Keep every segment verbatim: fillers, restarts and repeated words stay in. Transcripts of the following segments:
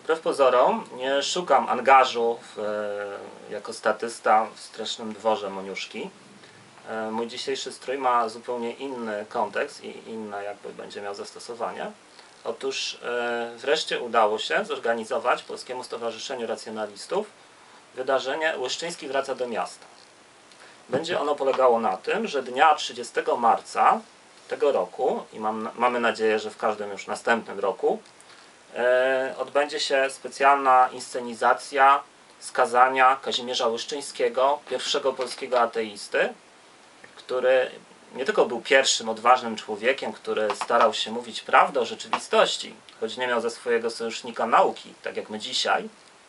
Wbrew pozorom nie szukam angażu w, jako statysta w Strasznym Dworze Moniuszki. Mój dzisiejszy strój ma zupełnie inny kontekst i inne jakby będzie miał zastosowanie. Otóż wreszcie udało się zorganizować Polskiemu Stowarzyszeniu Racjonalistów wydarzenie Łyszczyński wraca do miasta. Będzie ono polegało na tym, że dnia trzydziestego marca tego roku, i mam, mamy nadzieję, że w każdym już następnym roku, e, odbędzie się specjalna inscenizacja skazania Kazimierza Łyszczyńskiego, pierwszego polskiego ateisty, który nie tylko był pierwszym odważnym człowiekiem, który starał się mówić prawdę o rzeczywistości, choć nie miał za swojego sojusznika nauki, tak jak my dzisiaj,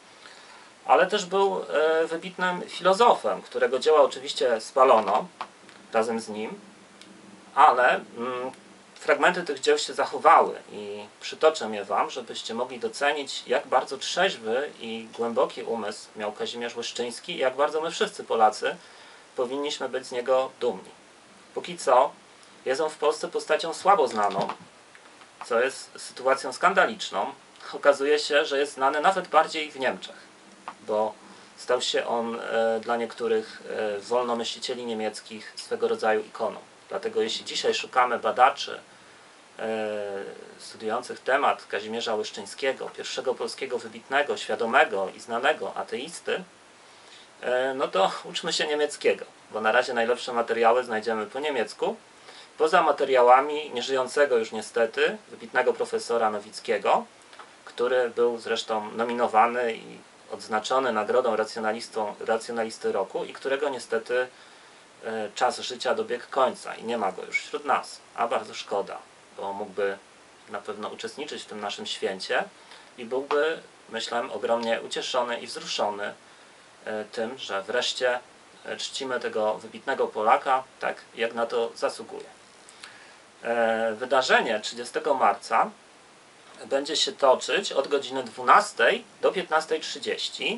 ale też był e, wybitnym filozofem, którego dzieła oczywiście spalono razem z nim, ale mm, fragmenty tych dzieł się zachowały i przytoczę je wam, żebyście mogli docenić, jak bardzo trzeźwy i głęboki umysł miał Kazimierz Łyszczyński i jak bardzo my wszyscy Polacy powinniśmy być z niego dumni. Póki co jest on w Polsce postacią słabo znaną, co jest sytuacją skandaliczną. Okazuje się, że jest znany nawet bardziej w Niemczech, bo stał się on e, dla niektórych e, wolnomyślicieli niemieckich swego rodzaju ikoną. Dlatego jeśli dzisiaj szukamy badaczy e, studiujących temat Kazimierza Łyszczyńskiego, pierwszego polskiego wybitnego, świadomego i znanego ateisty, e, no to uczmy się niemieckiego, bo na razie najlepsze materiały znajdziemy po niemiecku, poza materiałami nieżyjącego już niestety wybitnego profesora Nowickiego, który był zresztą nominowany i odznaczony nagrodą racjonalisty roku i którego niestety e, czas życia dobiegł końca i nie ma go już wśród nas, a bardzo szkoda, bo mógłby na pewno uczestniczyć w tym naszym święcie i byłby, myślę, ogromnie ucieszony i wzruszony e, tym, że wreszcie e, czcimy tego wybitnego Polaka tak, jak na to zasługuje. E, wydarzenie trzydziestego marca będzie się toczyć od godziny dwunastej do piętnastej trzydzieści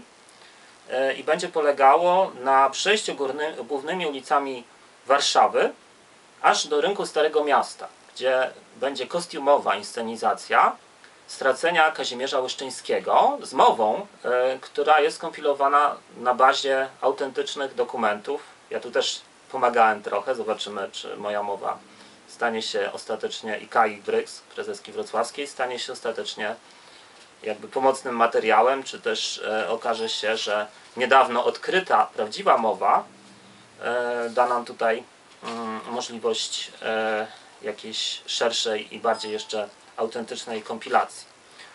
i będzie polegało na przejściu górny, głównymi ulicami Warszawy aż do rynku Starego Miasta, gdzie będzie kostiumowa inscenizacja stracenia Kazimierza Łyszczyńskiego z mową, y, która jest skompilowana na bazie autentycznych dokumentów. Ja tu też pomagałem trochę, zobaczymy, czy moja mowa stanie się ostatecznie, i Kai Bryks, prezeski wrocławskiej, stanie się ostatecznie jakby pomocnym materiałem, czy też e, okaże się, że niedawno odkryta prawdziwa mowa e, da nam tutaj mm, możliwość e, jakiejś szerszej i bardziej jeszcze autentycznej kompilacji.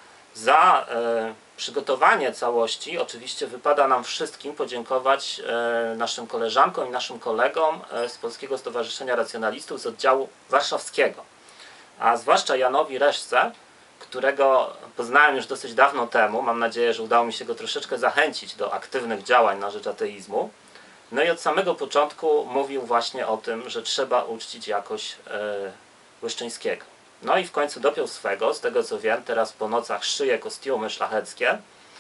Za e, przygotowanie całości oczywiście wypada nam wszystkim podziękować e, naszym koleżankom i naszym kolegom e, z Polskiego Stowarzyszenia Racjonalistów z oddziału warszawskiego, a zwłaszcza Janowi Reszce, którego poznałem już dosyć dawno temu. Mam nadzieję, że udało mi się go troszeczkę zachęcić do aktywnych działań na rzecz ateizmu. No i od samego początku mówił właśnie o tym, że trzeba uczcić jakoś e, Łyszczyńskiego. No i w końcu dopiął swego, z tego co wiem, teraz po nocach szyje kostiumy szlacheckie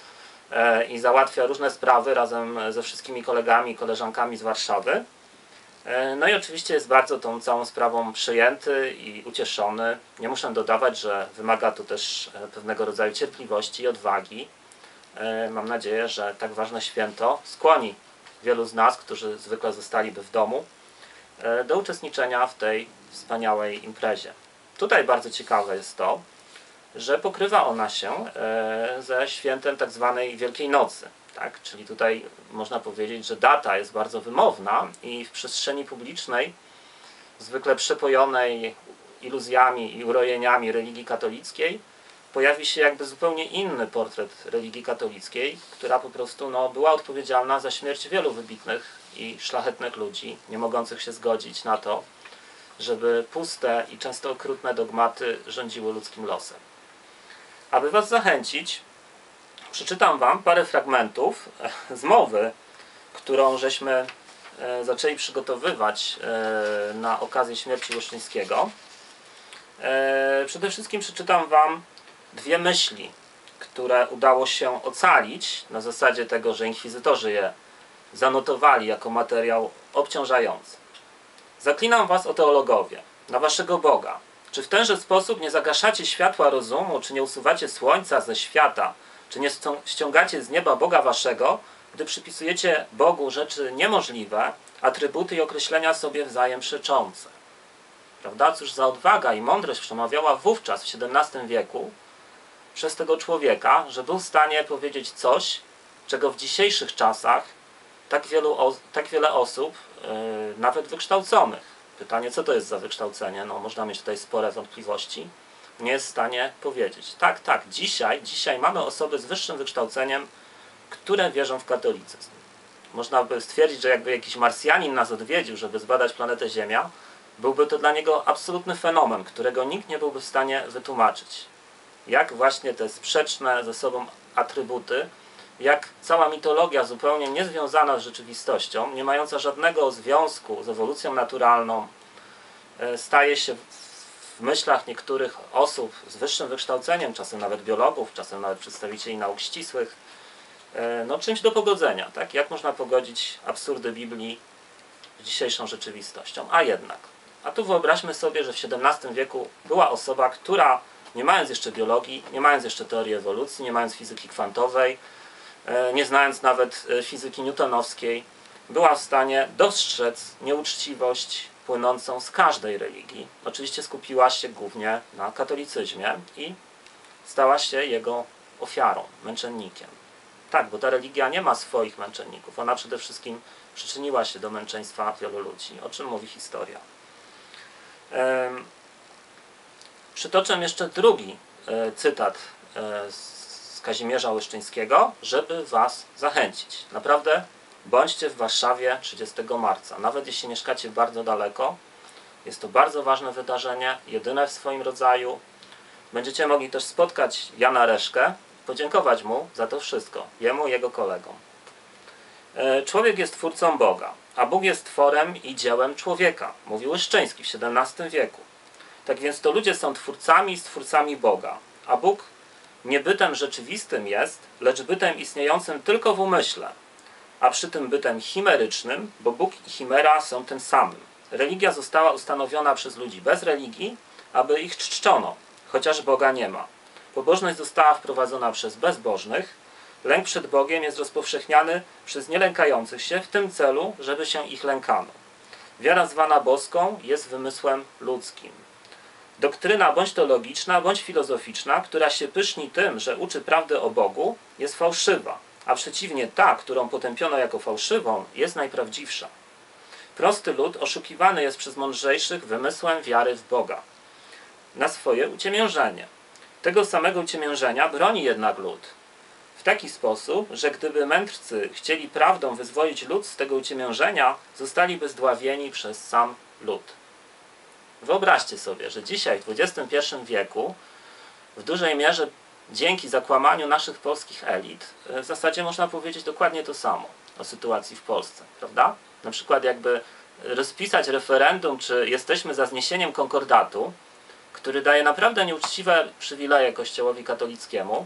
e, i załatwia różne sprawy razem ze wszystkimi kolegami i koleżankami z Warszawy. E, no i oczywiście jest bardzo tą całą sprawą przyjęty i ucieszony. Nie muszę dodawać, że wymaga to też pewnego rodzaju cierpliwości i odwagi. E, mam nadzieję, że tak ważne święto skłoni wielu z nas, którzy zwykle zostaliby w domu, e, do uczestniczenia w tej wspaniałej imprezie. Tutaj bardzo ciekawe jest to, że pokrywa ona się ze świętem tak zwanej Wielkiej Nocy. Tak? Czyli tutaj można powiedzieć, że data jest bardzo wymowna i w przestrzeni publicznej, zwykle przepojonej iluzjami i urojeniami religii katolickiej, pojawi się jakby zupełnie inny portret religii katolickiej, która po prostu no, była odpowiedzialna za śmierć wielu wybitnych i szlachetnych ludzi, nie mogących się zgodzić na to, żeby puste i często okrutne dogmaty rządziły ludzkim losem. Aby was zachęcić, przeczytam wam parę fragmentów z mowy, którą żeśmy zaczęli przygotowywać na okazję śmierci Łyszczyńskiego. Przede wszystkim przeczytam wam dwie myśli, które udało się ocalić na zasadzie tego, że inkwizytorzy je zanotowali jako materiał obciążający. Zaklinam was, o teologowie, na waszego Boga. Czy w tenże sposób nie zagaszacie światła rozumu, czy nie usuwacie słońca ze świata, Czy nie ściągacie z nieba Boga waszego, gdy przypisujecie Bogu rzeczy niemożliwe, atrybuty i określenia sobie wzajem przeczące? Prawda? Cóż za odwaga i mądrość przemawiała wówczas, w siedemnastym wieku, przez tego człowieka, że był w stanie powiedzieć coś, czego w dzisiejszych czasach tak, wielu, tak wiele osób, yy, nawet wykształconych, pytanie, co to jest za wykształcenie, no można mieć tutaj spore wątpliwości, nie jest w stanie powiedzieć. Tak, tak, dzisiaj, dzisiaj mamy osoby z wyższym wykształceniem, które wierzą w katolicyzm. Można by stwierdzić, że jakby jakiś Marsjanin nas odwiedził, żeby zbadać planetę Ziemia, byłby to dla niego absolutny fenomen, którego nikt nie byłby w stanie wytłumaczyć. Jak właśnie te sprzeczne ze sobą atrybuty, jak cała mitologia zupełnie niezwiązana z rzeczywistością, nie mająca żadnego związku z ewolucją naturalną, staje się w myślach niektórych osób z wyższym wykształceniem, czasem nawet biologów, czasem nawet przedstawicieli nauk ścisłych, no czymś do pogodzenia. Tak? Jak można pogodzić absurdy Biblii z dzisiejszą rzeczywistością? A jednak. A tu wyobraźmy sobie, że w siedemnastym wieku była osoba, która nie mając jeszcze biologii, nie mając jeszcze teorii ewolucji, nie mając fizyki kwantowej, nie znając nawet fizyki newtonowskiej, była w stanie dostrzec nieuczciwość płynącą z każdej religii. Oczywiście skupiła się głównie na katolicyzmie i stała się jego ofiarą, męczennikiem. Tak, bo ta religia nie ma swoich męczenników. Ona przede wszystkim przyczyniła się do męczeństwa wielu ludzi, o czym mówi historia. Ehm, przytoczę jeszcze drugi e, cytat e, z Kazimierza Łyszczyńskiego, żeby was zachęcić. Naprawdę bądźcie w Warszawie trzydziestego marca. Nawet jeśli mieszkacie bardzo daleko, jest to bardzo ważne wydarzenie, jedyne w swoim rodzaju. Będziecie mogli też spotkać Jana Reszkę, podziękować mu za to wszystko, jemu i jego kolegom. Człowiek jest twórcą Boga, a Bóg jest tworem i dziełem człowieka, mówił Łyszczyński w siedemnastym wieku. Tak więc to ludzie są twórcami i stwórcami Boga, a Bóg nie bytem rzeczywistym jest, lecz bytem istniejącym tylko w umyśle, a przy tym bytem chimerycznym, bo Bóg i chimera są tym samym. Religia została ustanowiona przez ludzi bez religii, aby ich czczono, chociaż Boga nie ma. Pobożność została wprowadzona przez bezbożnych. Lęk przed Bogiem jest rozpowszechniany przez nielękających się w tym celu, żeby się ich lękano. Wiara zwana boską jest wymysłem ludzkim. Doktryna bądź to logiczna, bądź filozoficzna, która się pyszni tym, że uczy prawdy o Bogu, jest fałszywa, a przeciwnie ta, którą potępiono jako fałszywą, jest najprawdziwsza. Prosty lud oszukiwany jest przez mądrzejszych wymysłem wiary w Boga na swoje uciemiężenie. Tego samego uciemiężenia broni jednak lud w taki sposób, że gdyby mędrcy chcieli prawdą wyzwolić lud z tego uciemiężenia, zostaliby zdławieni przez sam lud. Wyobraźcie sobie, że dzisiaj w dwudziestym pierwszym wieku w dużej mierze dzięki zakłamaniu naszych polskich elit w zasadzie można powiedzieć dokładnie to samo o sytuacji w Polsce, prawda? Na przykład jakby rozpisać referendum, czy jesteśmy za zniesieniem konkordatu, który daje naprawdę nieuczciwe przywileje Kościołowi katolickiemu,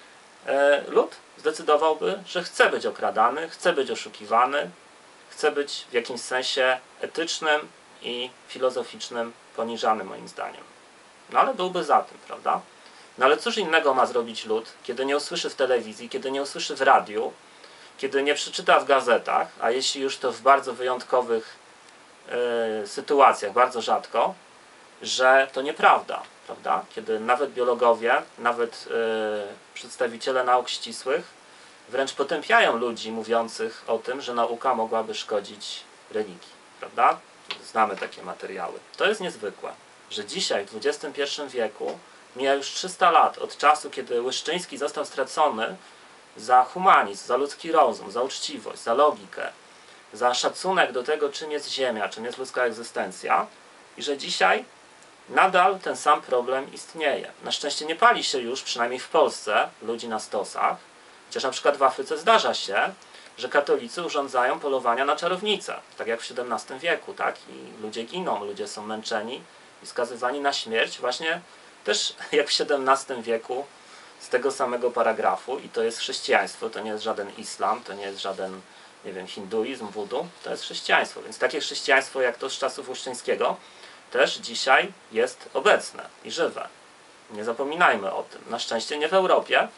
lud zdecydowałby, że chce być okradany, chce być oszukiwany, chce być w jakimś sensie etycznym i filozoficznym poniżany, moim zdaniem. No ale byłby za tym, prawda? No ale cóż innego ma zrobić lud, kiedy nie usłyszy w telewizji, kiedy nie usłyszy w radiu, kiedy nie przeczyta w gazetach, a jeśli już to w bardzo wyjątkowych yy, sytuacjach, bardzo rzadko, że to nieprawda, prawda? Kiedy nawet biologowie, nawet yy, przedstawiciele nauk ścisłych wręcz potępiają ludzi mówiących o tym, że nauka mogłaby szkodzić religii, prawda? Znamy takie materiały. To jest niezwykłe, że dzisiaj w dwudziestym pierwszym wieku mija już trzysta lat od czasu, kiedy Łyszczyński został stracony za humanizm, za ludzki rozum, za uczciwość, za logikę, za szacunek do tego, czym jest Ziemia, czym jest ludzka egzystencja, i że dzisiaj nadal ten sam problem istnieje. Na szczęście nie pali się już, przynajmniej w Polsce, ludzi na stosach, chociaż na przykład w Afryce zdarza się, że katolicy urządzają polowania na czarownice, tak jak w siedemnastym wieku, tak? I ludzie giną, ludzie są męczeni i skazywani na śmierć właśnie też jak w siedemnastym wieku z tego samego paragrafu, i to jest chrześcijaństwo, to nie jest żaden islam, to nie jest żaden, nie wiem, hinduizm, wudu, to jest chrześcijaństwo, więc takie chrześcijaństwo jak to z czasów Łyszczyńskiego też dzisiaj jest obecne i żywe. Nie zapominajmy o tym. Na szczęście nie w Europie,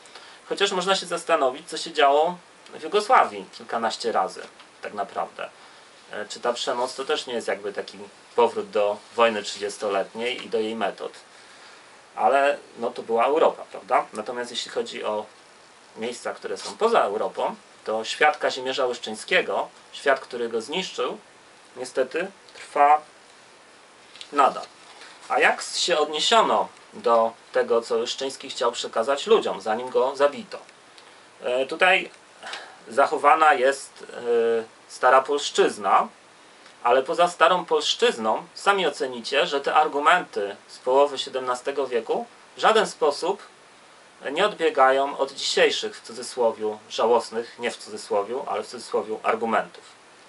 Chociaż można się zastanowić, co się działo w Jugosławii kilkanaście razy tak naprawdę. Czy ta przemoc to też nie jest jakby taki powrót do wojny trzydziestoletniej i do jej metod. Ale no to była Europa, prawda? Natomiast jeśli chodzi o miejsca, które są poza Europą, to świat Kazimierza Łyszczyńskiego, świat, który go zniszczył, niestety trwa nadal. A jak się odniesiono do tego, co Łyszczyński chciał przekazać ludziom, zanim go zabito? E, tutaj zachowana jest e, stara polszczyzna, ale poza starą polszczyzną sami ocenicie, że te argumenty z połowy siedemnastego wieku w żaden sposób nie odbiegają od dzisiejszych, w cudzysłowiu, żałosnych, nie w cudzysłowiu, ale w cudzysłowiu, argumentów.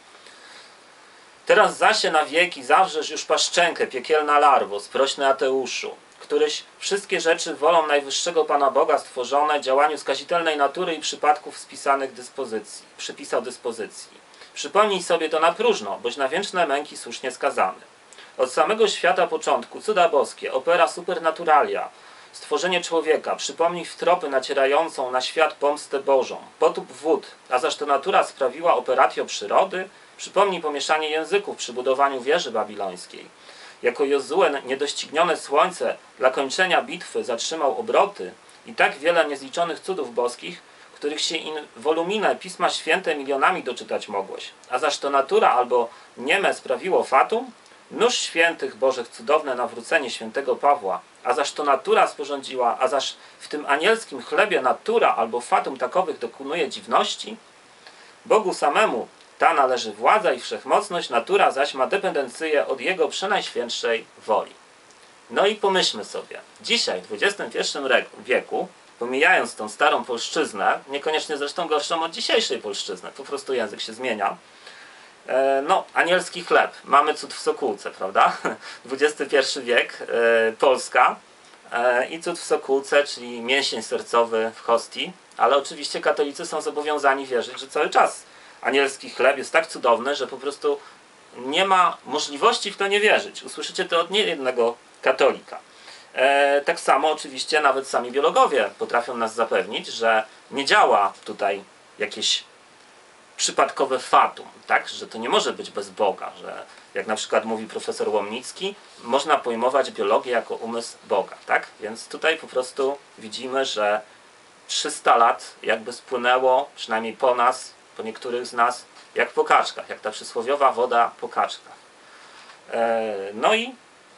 Teraz zasie na wieki zawrzesz już paszczękę, piekielna larwo, sprośny ateuszu, któryś wszystkie rzeczy wolą najwyższego Pana Boga stworzone, działaniu skazitelnej natury i przypadków spisanych dyspozycji, przypisał dyspozycji. Przypomnij sobie to na próżno, boś na wieczne męki słusznie skazany. Od samego świata początku, cuda boskie, opera supernaturalia, stworzenie człowieka, przypomnij wtropy nacierającą na świat pomstę Bożą, potop wód, a zaż to natura sprawiła operatio przyrody, przypomnij pomieszanie języków przy budowaniu wieży babilońskiej. Jako Jozue niedoścignione słońce dla kończenia bitwy zatrzymał obroty i tak wiele niezliczonych cudów boskich, których się in volumine Pisma Święte milionami doczytać mogłeś. A zaż to natura albo nieme sprawiło fatum, nóż świętych Bożych cudowne nawrócenie świętego Pawła, a zaż to natura sporządziła, a zaż w tym anielskim chlebie natura albo fatum takowych dokonuje dziwności? Bogu samemu ta należy władza i wszechmocność, natura zaś ma dependencję od Jego przenajświętszej woli. No i pomyślmy sobie, dzisiaj w dwudziestym pierwszym wieku, pomijając tą starą polszczyznę, niekoniecznie zresztą gorszą od dzisiejszej polszczyzny, po prostu język się zmienia, no, anielski chleb, mamy cud w Sokółce, prawda? dwudziesty pierwszy wiek, Polska i cud w Sokółce, czyli mięsień sercowy w hostii, ale oczywiście katolicy są zobowiązani wierzyć, że cały czas anielski chleb jest tak cudowny, że po prostu nie ma możliwości w to nie wierzyć. Usłyszycie to od niejednego katolika. E, tak samo oczywiście nawet sami biologowie potrafią nas zapewnić, że nie działa tutaj jakieś przypadkowe fatum, tak? Że to nie może być bez Boga, że jak na przykład mówi profesor Łomnicki, można pojmować biologię jako umysł Boga, tak? Więc tutaj po prostu widzimy, że trzysta lat jakby spłynęło, przynajmniej po nas, po niektórych z nas, jak po kaczkach, jak ta przysłowiowa woda po kaczkach. E, no i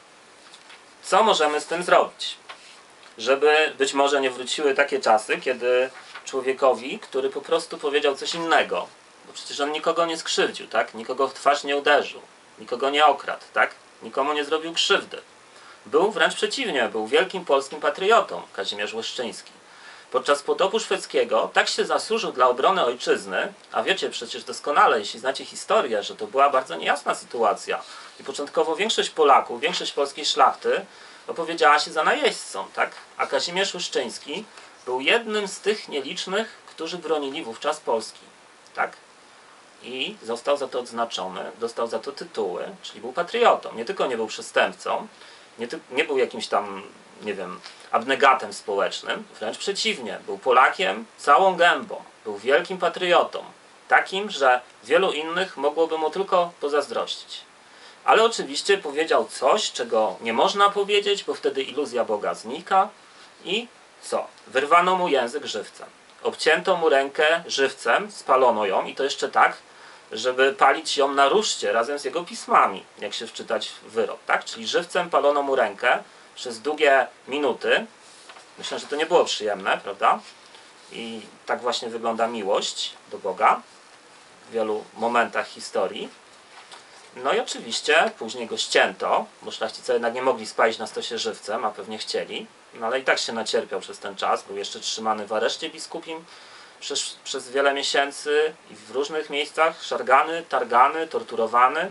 co możemy z tym zrobić? Żeby być może nie wróciły takie czasy, kiedy człowiekowi, który po prostu powiedział coś innego, bo przecież on nikogo nie skrzywdził, tak? Nikogo w twarz nie uderzył, nikogo nie okradł, tak? Nikomu nie zrobił krzywdy. Był wręcz przeciwnie, był wielkim polskim patriotą, Kazimierz Łyszczyński. Podczas potopu szwedzkiego tak się zasłużył dla obrony ojczyzny, a wiecie przecież doskonale, jeśli znacie historię, że to była bardzo niejasna sytuacja. I początkowo większość Polaków, większość polskiej szlachty opowiedziała się za najeźdźcą, tak? A Kazimierz Łyszczyński był jednym z tych nielicznych, którzy bronili wówczas Polski, tak? I został za to odznaczony, dostał za to tytuły, czyli był patriotą. Nie tylko nie był przestępcą, nie, nie był jakimś tam, nie wiem, abnegatem społecznym, wręcz przeciwnie, był Polakiem całą gębą, był wielkim patriotą, takim, że wielu innych mogłoby mu tylko pozazdrościć. Ale oczywiście powiedział coś, czego nie można powiedzieć, bo wtedy iluzja Boga znika i co? Wyrwano mu język żywcem. Obcięto mu rękę żywcem, spalono ją i to jeszcze tak, żeby palić ją na ruszcie razem z jego pismami, jak się wczytać w wyrok, tak? Czyli żywcem palono mu rękę przez długie minuty. Myślę, że to nie było przyjemne, prawda? I tak właśnie wygląda miłość do Boga w wielu momentach historii. No i oczywiście później go ścięto, bo szlachcice jednak nie mogli spalić na stosie żywcem, a pewnie chcieli. No ale i tak się nacierpiał przez ten czas, był jeszcze trzymany w areszcie biskupim przez, przez wiele miesięcy i w różnych miejscach, szargany, targany, torturowany.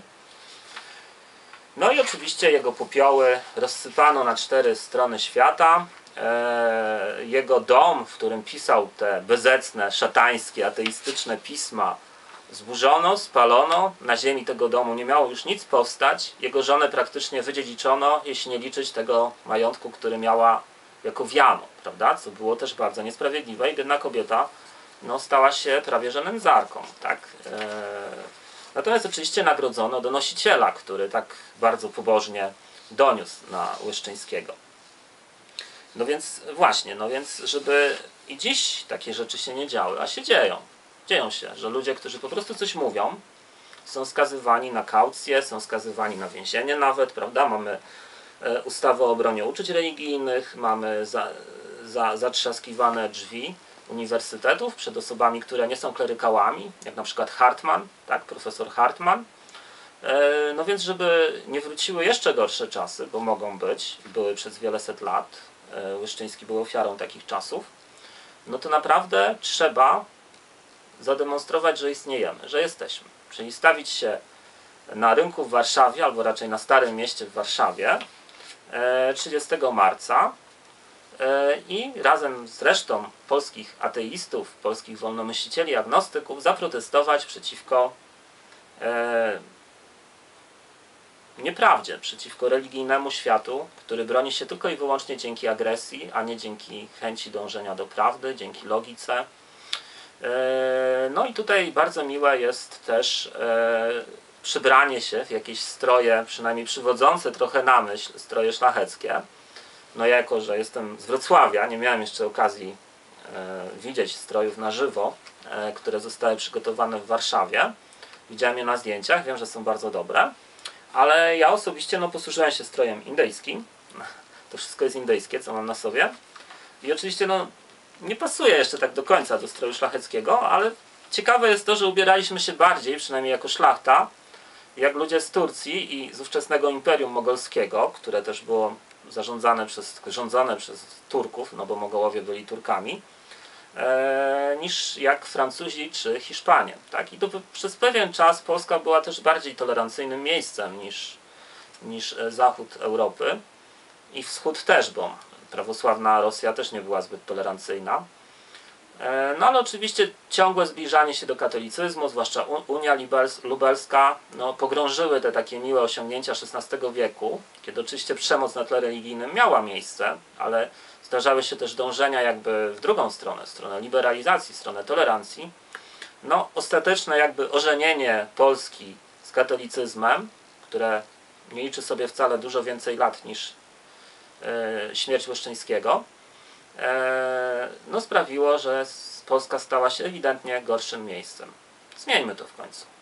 No i oczywiście jego popioły rozsypano na cztery strony świata. E, jego dom, w którym pisał te bezecne, szatańskie, ateistyczne pisma, zburzono, spalono. Na ziemi tego domu nie miało już nic powstać. Jego żonę praktycznie wydziedziczono, jeśli nie liczyć tego majątku, który miała jako wiano, prawda? Co było też bardzo niesprawiedliwe i biedna kobieta no, stała się prawie że nędzarką, tak? E, natomiast oczywiście nagrodzono donosiciela, który tak bardzo pobożnie doniósł na Łyszczyńskiego. No więc właśnie, no więc żeby i dziś takie rzeczy się nie działy, a się dzieją. Dzieją się, że ludzie, którzy po prostu coś mówią, są skazywani na kaucję, są skazywani na więzienie nawet, prawda? Mamy e, ustawę o obronie uczuć religijnych, mamy za, za, zatrzaskiwane drzwi uniwersytetów przed osobami, które nie są klerykałami, jak na przykład Hartman, tak? Profesor Hartman. E, no więc żeby nie wróciły jeszcze gorsze czasy, bo mogą być, były przez wiele set lat, e, Łyszczyński był ofiarą takich czasów, no to naprawdę trzeba zademonstrować, że istniejemy, że jesteśmy. Czyli stawić się na rynku w Warszawie, albo raczej na Starym Mieście w Warszawie trzydziestego marca i razem z resztą polskich ateistów, polskich wolnomyślicieli, agnostyków zaprotestować przeciwko nieprawdzie, przeciwko religijnemu światu, który broni się tylko i wyłącznie dzięki agresji, a nie dzięki chęci dążenia do prawdy, dzięki logice. No i tutaj bardzo miłe jest też przybranie się w jakieś stroje, przynajmniej przywodzące trochę na myśl, stroje szlacheckie. No ja jako, że jestem z Wrocławia, nie miałem jeszcze okazji widzieć strojów na żywo, które zostały przygotowane w Warszawie. Widziałem je na zdjęciach, wiem, że są bardzo dobre, ale ja osobiście no, posłużyłem się strojem indyjskim. To wszystko jest indyjskie, co mam na sobie. I oczywiście no, nie pasuje jeszcze tak do końca do stroju szlacheckiego, ale ciekawe jest to, że ubieraliśmy się bardziej, przynajmniej jako szlachta, jak ludzie z Turcji i z ówczesnego Imperium Mogolskiego, które też było zarządzane przez, rządzone przez Turków, no bo Mogołowie byli Turkami, e, niż jak Francuzi czy Hiszpanie. Tak? I to przez pewien czas Polska była też bardziej tolerancyjnym miejscem niż, niż zachód Europy i wschód też, bo prawosławna Rosja też nie była zbyt tolerancyjna. No ale oczywiście ciągłe zbliżanie się do katolicyzmu, zwłaszcza Unia Lubelska, no, pogrążyły te takie miłe osiągnięcia szesnastego wieku, kiedy oczywiście przemoc na tle religijnym miała miejsce, ale zdarzały się też dążenia jakby w drugą stronę, w stronę liberalizacji, w stronę tolerancji. No, ostateczne jakby ożenienie Polski z katolicyzmem, które nie liczy sobie wcale dużo więcej lat niż yy, śmierć Łyszczyńskiego, no sprawiło, że Polska stała się ewidentnie gorszym miejscem. Zmieńmy to w końcu.